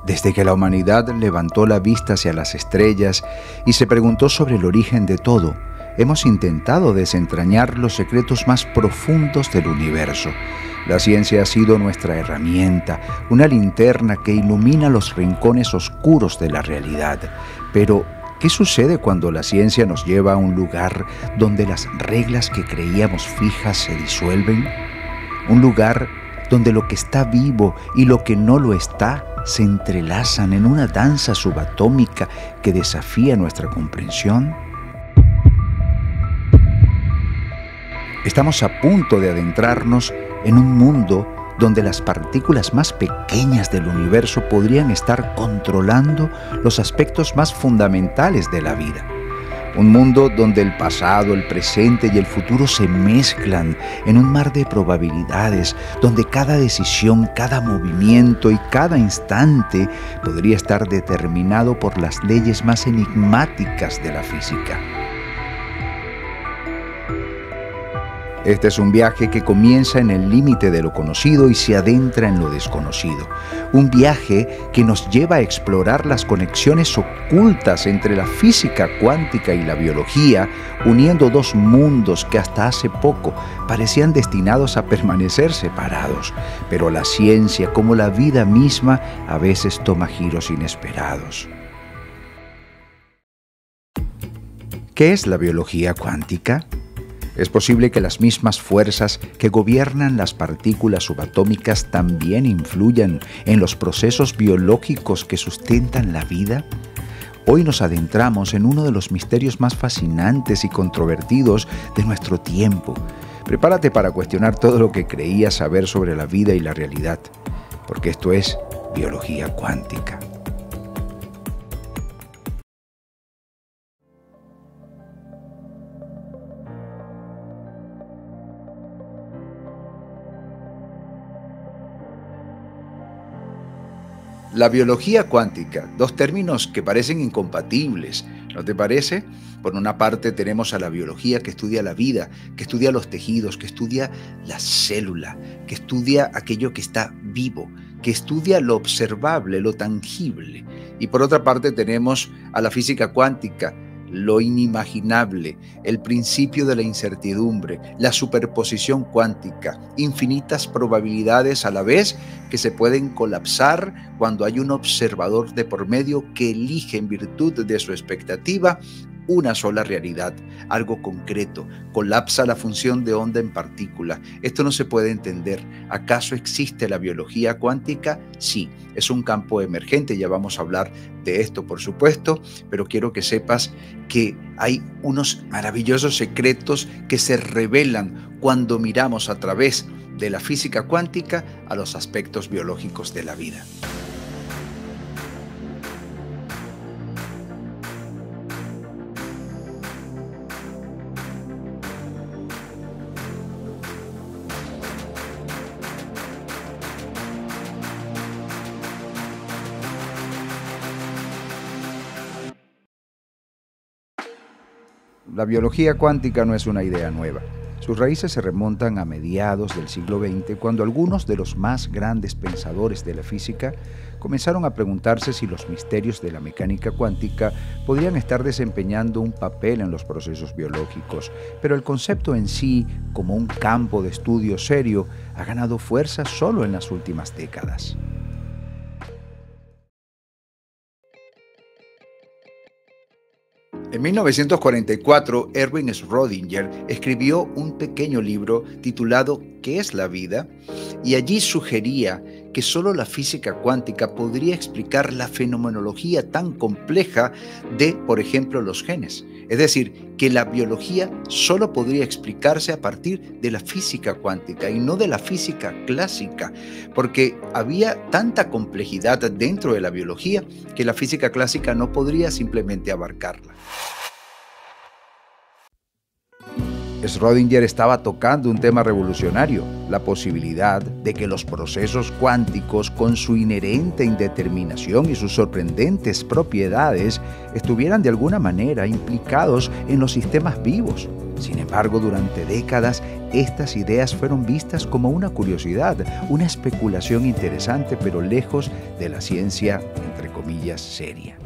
Desde que la humanidad levantó la vista hacia las estrellas y se preguntó sobre el origen de todo, hemos intentado desentrañar los secretos más profundos del universo. La ciencia ha sido nuestra herramienta, una linterna que ilumina los rincones oscuros de la realidad. Pero, ¿qué sucede cuando la ciencia nos lleva a un lugar donde las reglas que creíamos fijas se disuelven? Un lugar donde lo que está vivo y lo que no lo está se entrelazan en una danza subatómica que desafía nuestra comprensión. Estamos a punto de adentrarnos en un mundo donde las partículas más pequeñas del universo podrían estar controlando los aspectos más fundamentales de la vida. Un mundo donde el pasado, el presente y el futuro se mezclan en un mar de probabilidades, donde cada decisión, cada movimiento y cada instante podría estar determinado por las leyes más enigmáticas de la física. Este es un viaje que comienza en el límite de lo conocido y se adentra en lo desconocido. Un viaje que nos lleva a explorar las conexiones ocultas entre la física cuántica y la biología, uniendo dos mundos que hasta hace poco parecían destinados a permanecer separados. Pero la ciencia, como la vida misma, a veces toma giros inesperados. ¿Qué es la biología cuántica? Es posible que las mismas fuerzas que gobiernan las partículas subatómicas también influyan en los procesos biológicos que sustentan la vida. Hoy nos adentramos en uno de los misterios más fascinantes y controvertidos de nuestro tiempo. Prepárate para cuestionar todo lo que creías saber sobre la vida y la realidad, porque esto es biología cuántica. La biología cuántica, dos términos que parecen incompatibles, ¿no te parece? Por una parte tenemos a la biología que estudia la vida, que estudia los tejidos, que estudia la célula, que estudia aquello que está vivo, que estudia lo observable, lo tangible. Y por otra parte tenemos a la física cuántica, lo inimaginable, el principio de la incertidumbre, la superposición cuántica, infinitas probabilidades a la vez que se pueden colapsar cuando hay un observador de por medio que elige en virtud de su expectativa una sola realidad, algo concreto. Colapsa la función de onda en partícula. Esto no se puede entender. ¿Acaso existe la biología cuántica? Sí, es un campo emergente, ya vamos a hablar de esto, por supuesto, pero quiero que sepas que hay unos maravillosos secretos que se revelan cuando miramos a través de la física cuántica a los aspectos biológicos de la vida. La biología cuántica no es una idea nueva. Sus raíces se remontan a mediados del siglo XX, cuando algunos de los más grandes pensadores de la física comenzaron a preguntarse si los misterios de la mecánica cuántica podrían estar desempeñando un papel en los procesos biológicos. Pero el concepto en sí, como un campo de estudio serio, ha ganado fuerza solo en las últimas décadas. En 1944, Erwin Schrödinger escribió un pequeño libro titulado ¿Qué es la vida? Y allí sugería que solo la física cuántica podría explicar la fenomenología tan compleja de, por ejemplo, los genes. Es decir, que la biología solo podría explicarse a partir de la física cuántica y no de la física clásica, porque había tanta complejidad dentro de la biología que la física clásica no podría simplemente abarcarla. Schrödinger estaba tocando un tema revolucionario, la posibilidad de que los procesos cuánticos, con su inherente indeterminación y sus sorprendentes propiedades, estuvieran de alguna manera implicados en los sistemas vivos. Sin embargo, durante décadas, estas ideas fueron vistas como una curiosidad, una especulación interesante, pero lejos de la ciencia, entre comillas, seria.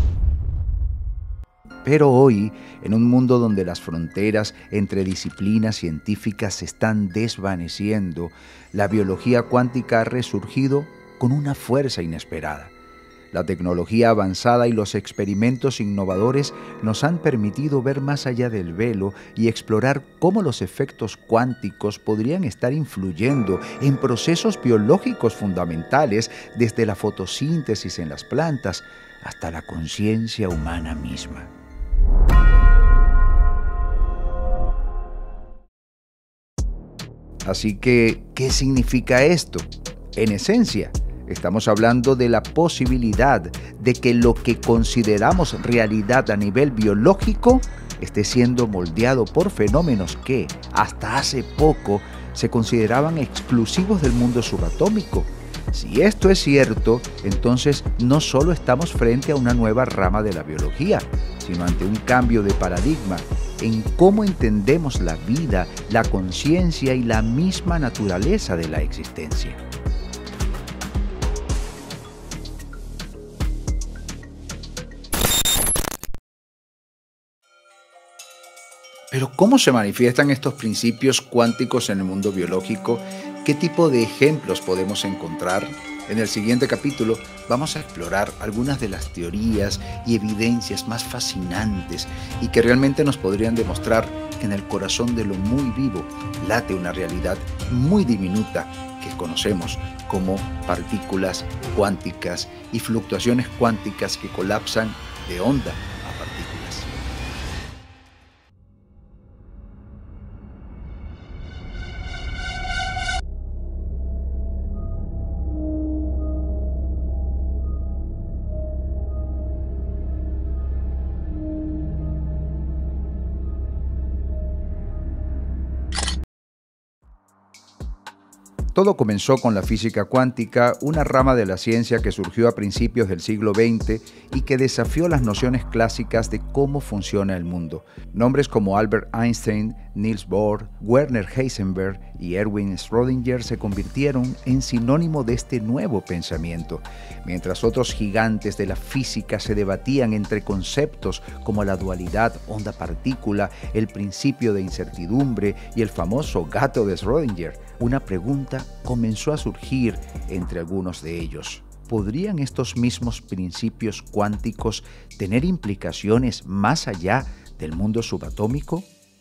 Pero hoy, en un mundo donde las fronteras entre disciplinas científicas se están desvaneciendo, la biología cuántica ha resurgido con una fuerza inesperada. La tecnología avanzada y los experimentos innovadores nos han permitido ver más allá del velo y explorar cómo los efectos cuánticos podrían estar influyendo en procesos biológicos fundamentales, desde la fotosíntesis en las plantas hasta la conciencia humana misma. Así que, ¿qué significa esto? En esencia, estamos hablando de la posibilidad de que lo que consideramos realidad a nivel biológico esté siendo moldeado por fenómenos que, hasta hace poco, se consideraban exclusivos del mundo subatómico. Si esto es cierto, entonces no solo estamos frente a una nueva rama de la biología, sino ante un cambio de paradigma en cómo entendemos la vida, la conciencia y la misma naturaleza de la existencia. Pero ¿cómo se manifiestan estos principios cuánticos en el mundo biológico? ¿Qué tipo de ejemplos podemos encontrar? En el siguiente capítulo vamos a explorar algunas de las teorías y evidencias más fascinantes y que realmente nos podrían demostrar que en el corazón de lo muy vivo late una realidad muy diminuta que conocemos como partículas cuánticas y fluctuaciones cuánticas que colapsan de onda a partículas. Todo comenzó con la física cuántica, una rama de la ciencia que surgió a principios del siglo XX y que desafió las nociones clásicas de cómo funciona el mundo. Nombres como Albert Einstein, Niels Bohr, Werner Heisenberg y Erwin Schrödinger se convirtieron en sinónimo de este nuevo pensamiento, mientras otros gigantes de la física se debatían entre conceptos como la dualidad onda-partícula, el principio de incertidumbre y el famoso gato de Schrödinger. Una pregunta comenzó a surgir entre algunos de ellos. ¿Podrían estos mismos principios cuánticos tener implicaciones más allá del mundo subatómico?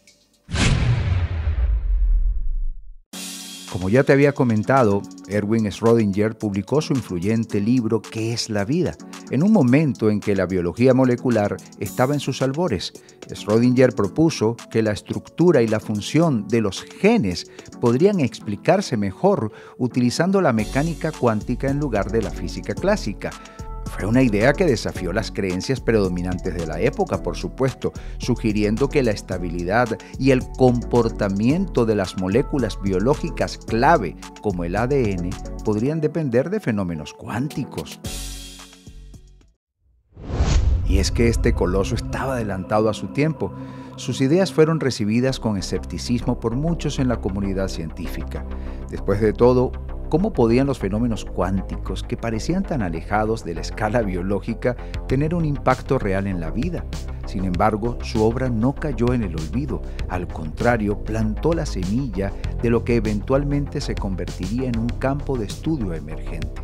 Como ya te había comentado, Erwin Schrödinger publicó su influyente libro ¿Qué es la vida?, en un momento en que la biología molecular estaba en sus albores. Schrödinger propuso que la estructura y la función de los genes podrían explicarse mejor utilizando la mecánica cuántica en lugar de la física clásica. Fue una idea que desafió las creencias predominantes de la época, por supuesto, sugiriendo que la estabilidad y el comportamiento de las moléculas biológicas clave, como el ADN, podrían depender de fenómenos cuánticos. Y es que este coloso estaba adelantado a su tiempo. Sus ideas fueron recibidas con escepticismo por muchos en la comunidad científica. Después de todo, ¿cómo podían los fenómenos cuánticos, que parecían tan alejados de la escala biológica, tener un impacto real en la vida? Sin embargo, su obra no cayó en el olvido. Al contrario, plantó la semilla de lo que eventualmente se convertiría en un campo de estudio emergente.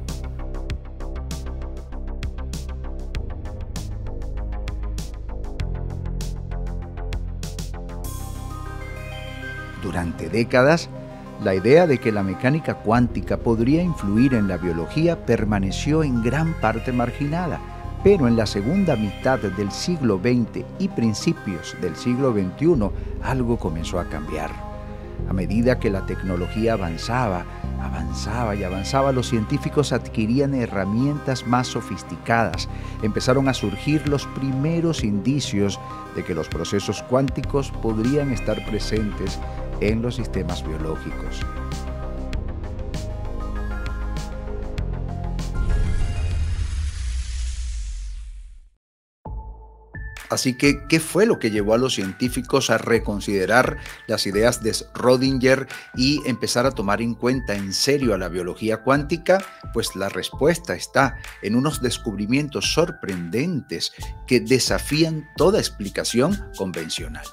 Durante décadas, la idea de que la mecánica cuántica podría influir en la biología permaneció en gran parte marginada, pero en la segunda mitad del siglo XX y principios del siglo XXI, algo comenzó a cambiar. A medida que la tecnología avanzaba, los científicos adquirían herramientas más sofisticadas. Empezaron a surgir los primeros indicios de que los procesos cuánticos podrían estar presentes en los sistemas biológicos. Así que, ¿qué fue lo que llevó a los científicos a reconsiderar las ideas de Schrödinger y empezar a tomar en cuenta en serio a la biología cuántica? Pues la respuesta está en unos descubrimientos sorprendentes que desafían toda explicación convencional.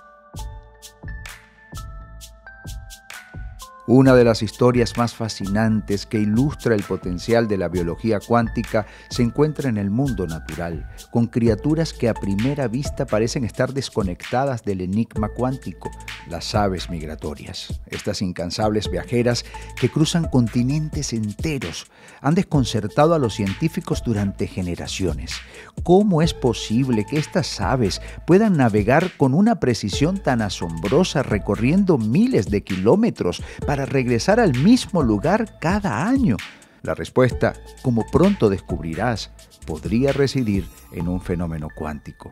Una de las historias más fascinantes que ilustra el potencial de la biología cuántica se encuentra en el mundo natural, con criaturas que a primera vista parecen estar desconectadas del enigma cuántico, las aves migratorias. Estas incansables viajeras que cruzan continentes enteros han desconcertado a los científicos durante generaciones. ¿Cómo es posible que estas aves puedan navegar con una precisión tan asombrosa recorriendo miles de kilómetros para regresar al mismo lugar cada año? La respuesta, como pronto descubrirás, podría residir en un fenómeno cuántico.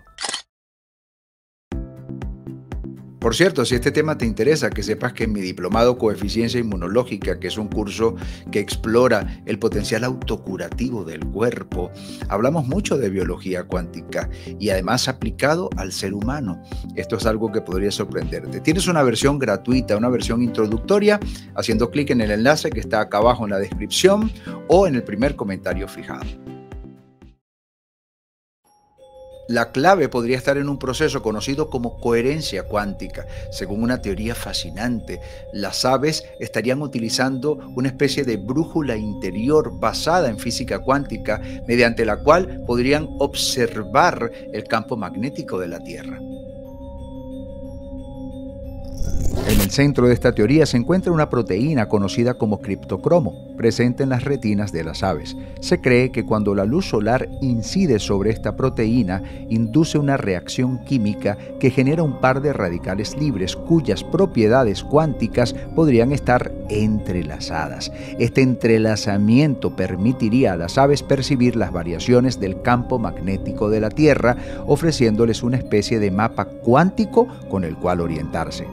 Por cierto, si este tema te interesa, que sepas que en mi diplomado Coeficiencia Inmunológica, que es un curso que explora el potencial autocurativo del cuerpo, hablamos mucho de biología cuántica y además aplicado al ser humano. Esto es algo que podría sorprenderte. Tienes una versión gratuita, una versión introductoria, haciendo clic en el enlace que está acá abajo en la descripción o en el primer comentario fijado. La clave podría estar en un proceso conocido como coherencia cuántica. Según una teoría fascinante, las aves estarían utilizando una especie de brújula interior basada en física cuántica, mediante la cual podrían observar el campo magnético de la Tierra. En el centro de esta teoría se encuentra una proteína conocida como criptocromo, presente en las retinas de las aves. Se cree que cuando la luz solar incide sobre esta proteína, induce una reacción química que genera un par de radicales libres cuyas propiedades cuánticas podrían estar entrelazadas. Este entrelazamiento permitiría a las aves percibir las variaciones del campo magnético de la Tierra, ofreciéndoles una especie de mapa cuántico con el cual orientarse.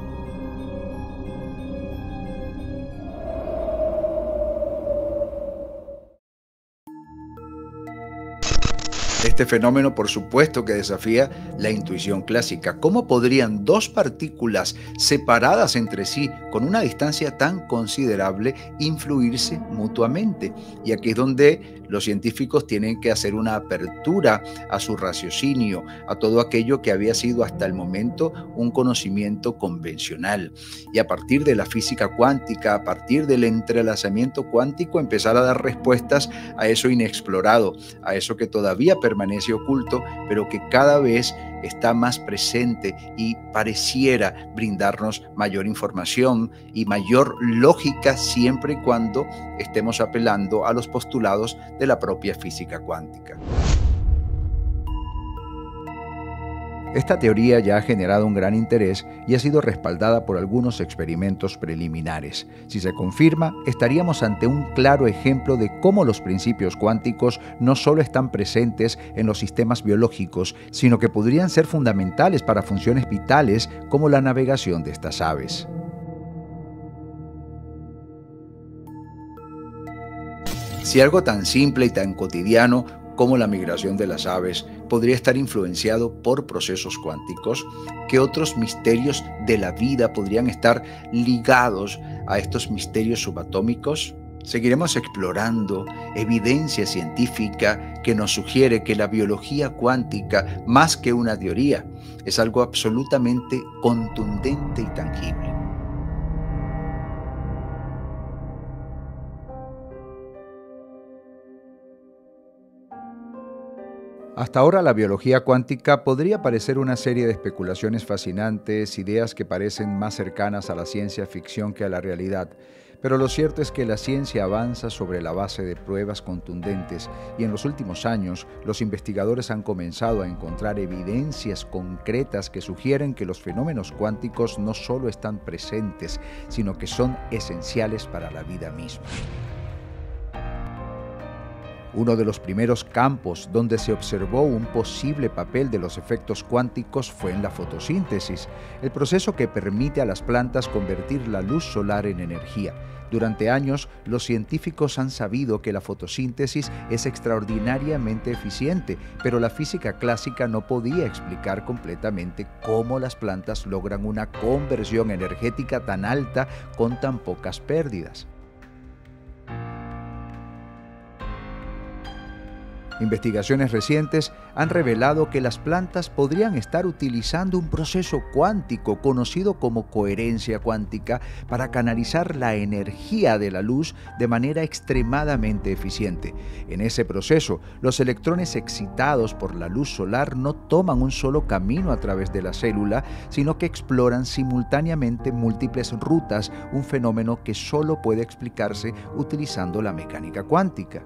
Este fenómeno, por supuesto, que desafía la intuición clásica. ¿Cómo podrían dos partículas separadas entre sí con una distancia tan considerable influirse mutuamente? Y aquí es donde los científicos tienen que hacer una apertura a su raciocinio, a todo aquello que había sido hasta el momento un conocimiento convencional. Y a partir de la física cuántica, a partir del entrelazamiento cuántico, empezar a dar respuestas a eso inexplorado, a eso que todavía permanece oculto, pero que cada vez está más presente y pareciera brindarnos mayor información y mayor lógica siempre y cuando estemos apelando a los postulados de la propia física cuántica. Esta teoría ya ha generado un gran interés y ha sido respaldada por algunos experimentos preliminares. Si se confirma, estaríamos ante un claro ejemplo de cómo los principios cuánticos no solo están presentes en los sistemas biológicos, sino que podrían ser fundamentales para funciones vitales como la navegación de estas aves. Si algo tan simple y tan cotidiano como la migración de las aves podría estar influenciado por procesos cuánticos, ¿qué otros misterios de la vida podrían estar ligados a estos misterios subatómicos? Seguiremos explorando evidencia científica que nos sugiere que la biología cuántica, más que una teoría, es algo absolutamente contundente y tangible. Hasta ahora la biología cuántica podría parecer una serie de especulaciones fascinantes, ideas que parecen más cercanas a la ciencia ficción que a la realidad. Pero lo cierto es que la ciencia avanza sobre la base de pruebas contundentes y en los últimos años los investigadores han comenzado a encontrar evidencias concretas que sugieren que los fenómenos cuánticos no solo están presentes, sino que son esenciales para la vida misma. Uno de los primeros campos donde se observó un posible papel de los efectos cuánticos fue en la fotosíntesis, el proceso que permite a las plantas convertir la luz solar en energía. Durante años, los científicos han sabido que la fotosíntesis es extraordinariamente eficiente, pero la física clásica no podía explicar completamente cómo las plantas logran una conversión energética tan alta con tan pocas pérdidas. Investigaciones recientes han revelado que las plantas podrían estar utilizando un proceso cuántico conocido como coherencia cuántica para canalizar la energía de la luz de manera extremadamente eficiente. En ese proceso, los electrones excitados por la luz solar no toman un solo camino a través de la célula, sino que exploran simultáneamente múltiples rutas, un fenómeno que solo puede explicarse utilizando la mecánica cuántica.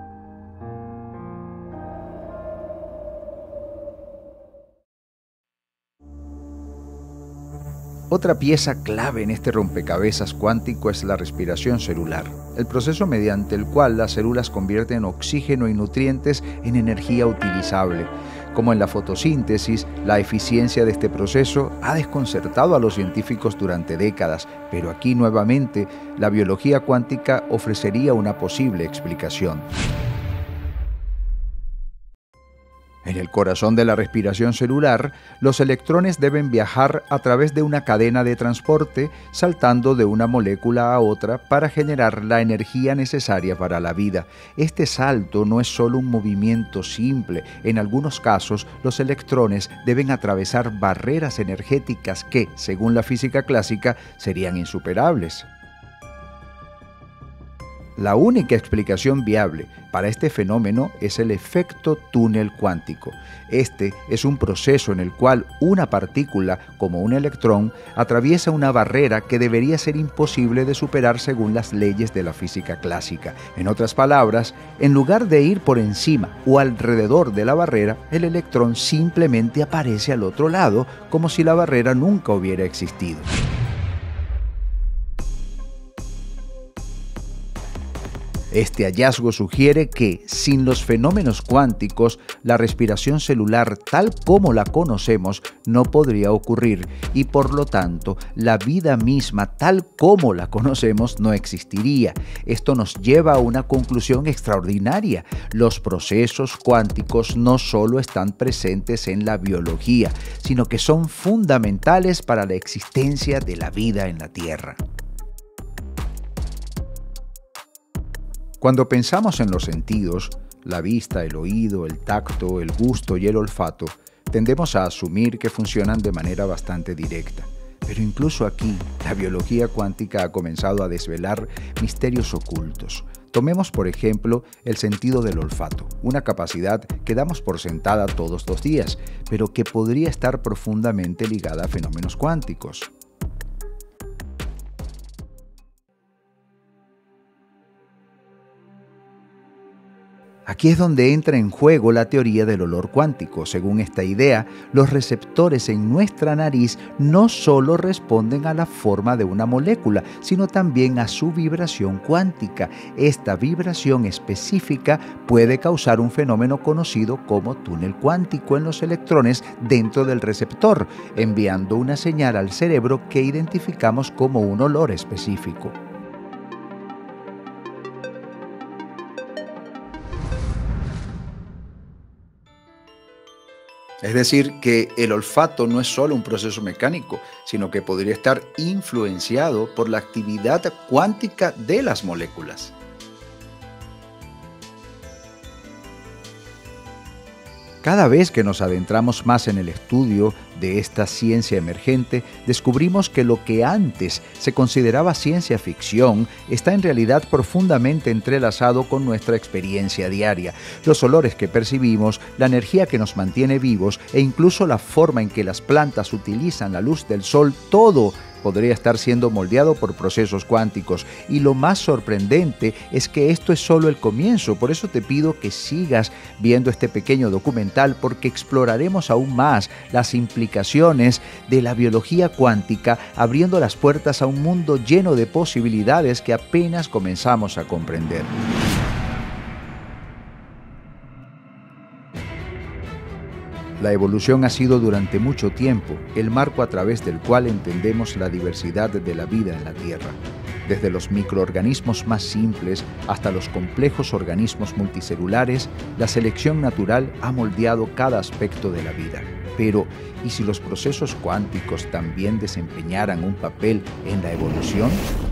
Otra pieza clave en este rompecabezas cuántico es la respiración celular, el proceso mediante el cual las células convierten oxígeno y nutrientes en energía utilizable. Como en la fotosíntesis, la eficiencia de este proceso ha desconcertado a los científicos durante décadas, pero aquí nuevamente la biología cuántica ofrecería una posible explicación. En el corazón de la respiración celular, los electrones deben viajar a través de una cadena de transporte, saltando de una molécula a otra para generar la energía necesaria para la vida. Este salto no es solo un movimiento simple. En algunos casos, los electrones deben atravesar barreras energéticas que, según la física clásica, serían insuperables. La única explicación viable para este fenómeno es el efecto túnel cuántico. Este es un proceso en el cual una partícula, como un electrón, atraviesa una barrera que debería ser imposible de superar según las leyes de la física clásica. En otras palabras, en lugar de ir por encima o alrededor de la barrera, el electrón simplemente aparece al otro lado, como si la barrera nunca hubiera existido. Este hallazgo sugiere que, sin los fenómenos cuánticos, la respiración celular tal como la conocemos no podría ocurrir y, por lo tanto, la vida misma tal como la conocemos no existiría. Esto nos lleva a una conclusión extraordinaria. Los procesos cuánticos no solo están presentes en la biología, sino que son fundamentales para la existencia de la vida en la Tierra. Cuando pensamos en los sentidos, la vista, el oído, el tacto, el gusto y el olfato, tendemos a asumir que funcionan de manera bastante directa. Pero incluso aquí, la biología cuántica ha comenzado a desvelar misterios ocultos. Tomemos, por ejemplo, el sentido del olfato, una capacidad que damos por sentada todos los días, pero que podría estar profundamente ligada a fenómenos cuánticos. Aquí es donde entra en juego la teoría del olor cuántico. Según esta idea, los receptores en nuestra nariz no solo responden a la forma de una molécula, sino también a su vibración cuántica. Esta vibración específica puede causar un fenómeno conocido como túnel cuántico en los electrones dentro del receptor, enviando una señal al cerebro que identificamos como un olor específico. Es decir, que el olfato no es solo un proceso mecánico, sino que podría estar influenciado por la actividad cuántica de las moléculas. Cada vez que nos adentramos más en el estudio de esta ciencia emergente, descubrimos que lo que antes se consideraba ciencia ficción está en realidad profundamente entrelazado con nuestra experiencia diaria. Los olores que percibimos, la energía que nos mantiene vivos e incluso la forma en que las plantas utilizan la luz del sol, todo podría estar siendo moldeado por procesos cuánticos. Y lo más sorprendente es que esto es solo el comienzo. Por eso te pido que sigas viendo este pequeño documental, porque exploraremos aún más las implicaciones de la biología cuántica, abriendo las puertas a un mundo lleno de posibilidades que apenas comenzamos a comprender. La evolución ha sido durante mucho tiempo el marco a través del cual entendemos la diversidad de la vida en la Tierra. Desde los microorganismos más simples hasta los complejos organismos multicelulares, la selección natural ha moldeado cada aspecto de la vida. Pero, ¿y si los procesos cuánticos también desempeñaran un papel en la evolución?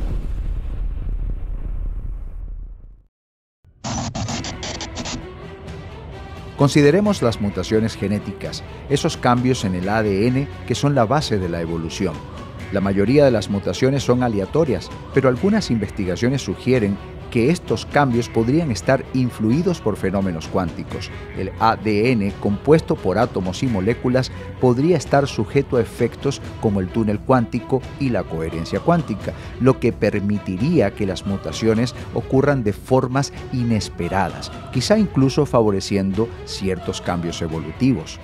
Consideremos las mutaciones genéticas, esos cambios en el ADN que son la base de la evolución. La mayoría de las mutaciones son aleatorias, pero algunas investigaciones sugieren que estos cambios podrían estar influidos por fenómenos cuánticos. El ADN, compuesto por átomos y moléculas, podría estar sujeto a efectos como el túnel cuántico y la coherencia cuántica, lo que permitiría que las mutaciones ocurran de formas inesperadas, quizá incluso favoreciendo ciertos cambios evolutivos.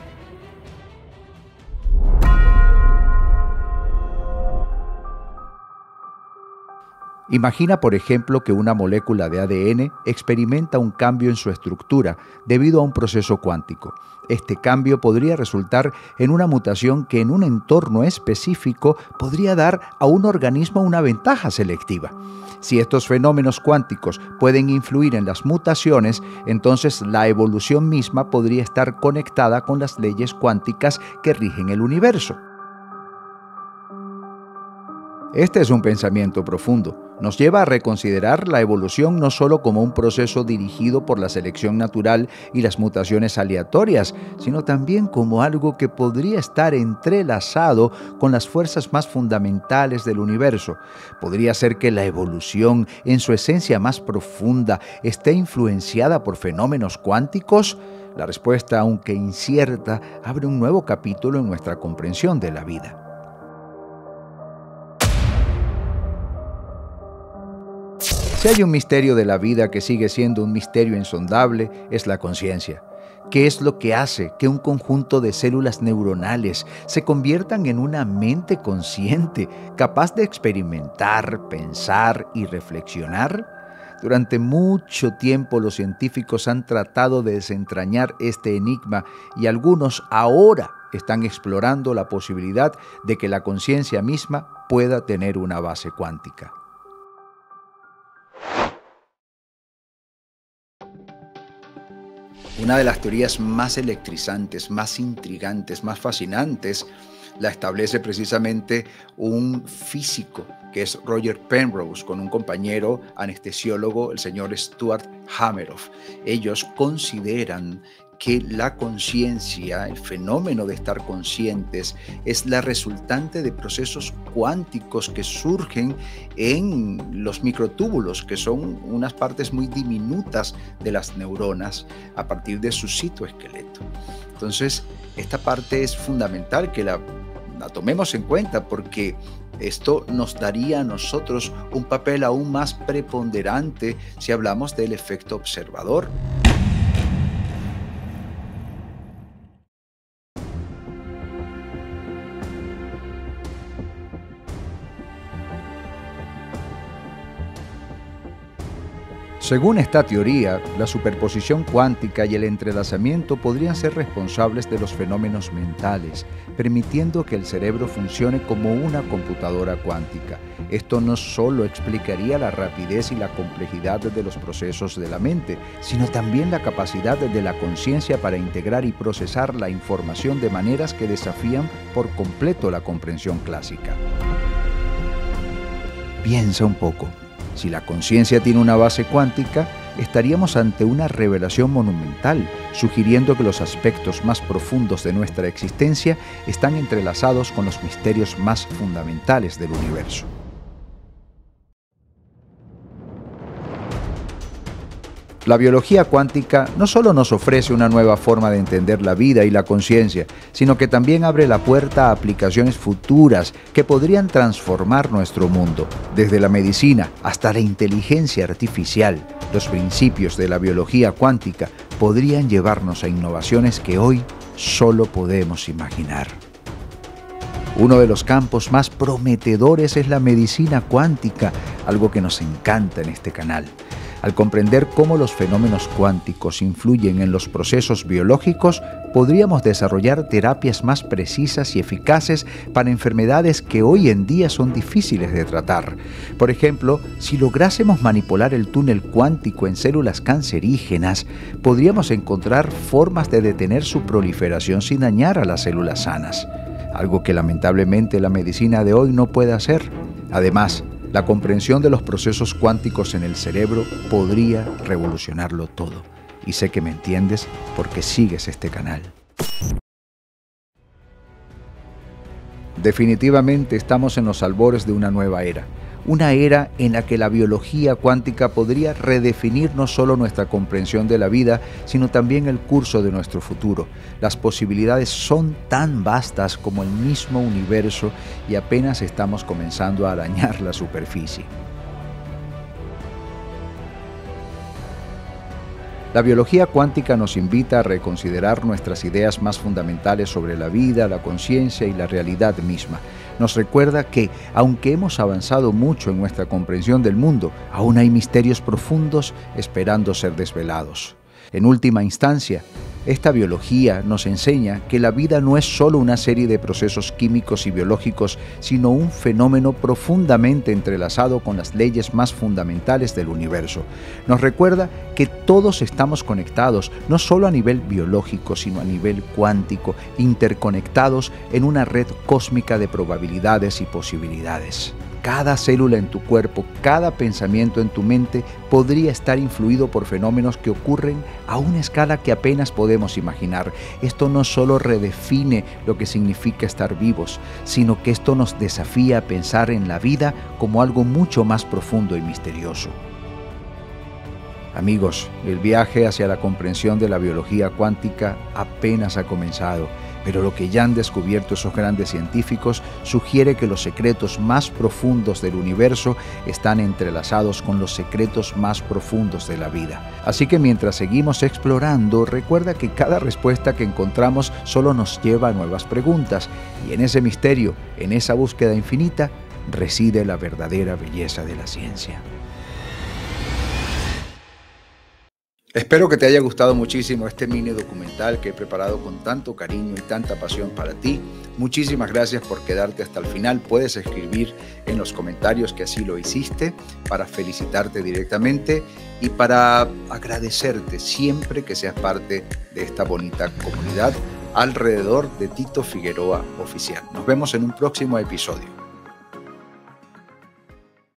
Imagina, por ejemplo, que una molécula de ADN experimenta un cambio en su estructura debido a un proceso cuántico. Este cambio podría resultar en una mutación que en un entorno específico podría dar a un organismo una ventaja selectiva. Si estos fenómenos cuánticos pueden influir en las mutaciones, entonces la evolución misma podría estar conectada con las leyes cuánticas que rigen el universo. Este es un pensamiento profundo. Nos lleva a reconsiderar la evolución no solo como un proceso dirigido por la selección natural y las mutaciones aleatorias, sino también como algo que podría estar entrelazado con las fuerzas más fundamentales del universo. ¿Podría ser que la evolución, en su esencia más profunda, esté influenciada por fenómenos cuánticos? La respuesta, aunque incierta, abre un nuevo capítulo en nuestra comprensión de la vida. Si hay un misterio de la vida que sigue siendo un misterio insondable, es la conciencia. ¿Qué es lo que hace que un conjunto de células neuronales se conviertan en una mente consciente, capaz de experimentar, pensar y reflexionar? Durante mucho tiempo los científicos han tratado de desentrañar este enigma y algunos ahora están explorando la posibilidad de que la conciencia misma pueda tener una base cuántica. Una de las teorías más electrizantes, más intrigantes, más fascinantes, la establece precisamente un físico, que es Roger Penrose, con un compañero anestesiólogo, el señor Stuart Hameroff. Ellos consideran que la conciencia, el fenómeno de estar conscientes, es la resultante de procesos cuánticos que surgen en los microtúbulos, que son unas partes muy diminutas de las neuronas a partir de su citoesqueleto. Entonces, esta parte es fundamental que la tomemos en cuenta, porque esto nos daría a nosotros un papel aún más preponderante si hablamos del efecto observador. Según esta teoría, la superposición cuántica y el entrelazamiento podrían ser responsables de los fenómenos mentales, permitiendo que el cerebro funcione como una computadora cuántica. Esto no solo explicaría la rapidez y la complejidad de los procesos de la mente, sino también la capacidad de la conciencia para integrar y procesar la información de maneras que desafían por completo la comprensión clásica. Piensa un poco. Si la conciencia tiene una base cuántica, estaríamos ante una revelación monumental, sugiriendo que los aspectos más profundos de nuestra existencia están entrelazados con los misterios más fundamentales del universo. La biología cuántica no solo nos ofrece una nueva forma de entender la vida y la conciencia, sino que también abre la puerta a aplicaciones futuras que podrían transformar nuestro mundo. Desde la medicina hasta la inteligencia artificial, los principios de la biología cuántica podrían llevarnos a innovaciones que hoy solo podemos imaginar. Uno de los campos más prometedores es la medicina cuántica, algo que nos encanta en este canal. Al comprender cómo los fenómenos cuánticos influyen en los procesos biológicos, podríamos desarrollar terapias más precisas y eficaces para enfermedades que hoy en día son difíciles de tratar. Por ejemplo, si lográsemos manipular el túnel cuántico en células cancerígenas, podríamos encontrar formas de detener su proliferación sin dañar a las células sanas, algo que lamentablemente la medicina de hoy no puede hacer. Además, la comprensión de los procesos cuánticos en el cerebro podría revolucionarlo todo. Y sé que me entiendes porque sigues este canal. Definitivamente estamos en los albores de una nueva era. Una era en la que la biología cuántica podría redefinir no solo nuestra comprensión de la vida, sino también el curso de nuestro futuro. Las posibilidades son tan vastas como el mismo universo y apenas estamos comenzando a arañar la superficie. La biología cuántica nos invita a reconsiderar nuestras ideas más fundamentales sobre la vida, la conciencia y la realidad misma. Nos recuerda que, aunque hemos avanzado mucho en nuestra comprensión del mundo, aún hay misterios profundos esperando ser desvelados. En última instancia, esta biología nos enseña que la vida no es solo una serie de procesos químicos y biológicos, sino un fenómeno profundamente entrelazado con las leyes más fundamentales del universo. Nos recuerda que todos estamos conectados, no solo a nivel biológico, sino a nivel cuántico, interconectados en una red cósmica de probabilidades y posibilidades. Cada célula en tu cuerpo, cada pensamiento en tu mente podría estar influido por fenómenos que ocurren a una escala que apenas podemos imaginar. Esto no solo redefine lo que significa estar vivos, sino que esto nos desafía a pensar en la vida como algo mucho más profundo y misterioso. Amigos, el viaje hacia la comprensión de la biología cuántica apenas ha comenzado, pero lo que ya han descubierto esos grandes científicos sugiere que los secretos más profundos del universo están entrelazados con los secretos más profundos de la vida. Así que mientras seguimos explorando, recuerda que cada respuesta que encontramos solo nos lleva a nuevas preguntas, y en ese misterio, en esa búsqueda infinita, reside la verdadera belleza de la ciencia. Espero que te haya gustado muchísimo este mini documental que he preparado con tanto cariño y tanta pasión para ti. Muchísimas gracias por quedarte hasta el final. Puedes escribir en los comentarios que así lo hiciste para felicitarte directamente y para agradecerte siempre que seas parte de esta bonita comunidad alrededor de Tito Figueroa Oficial. Nos vemos en un próximo episodio.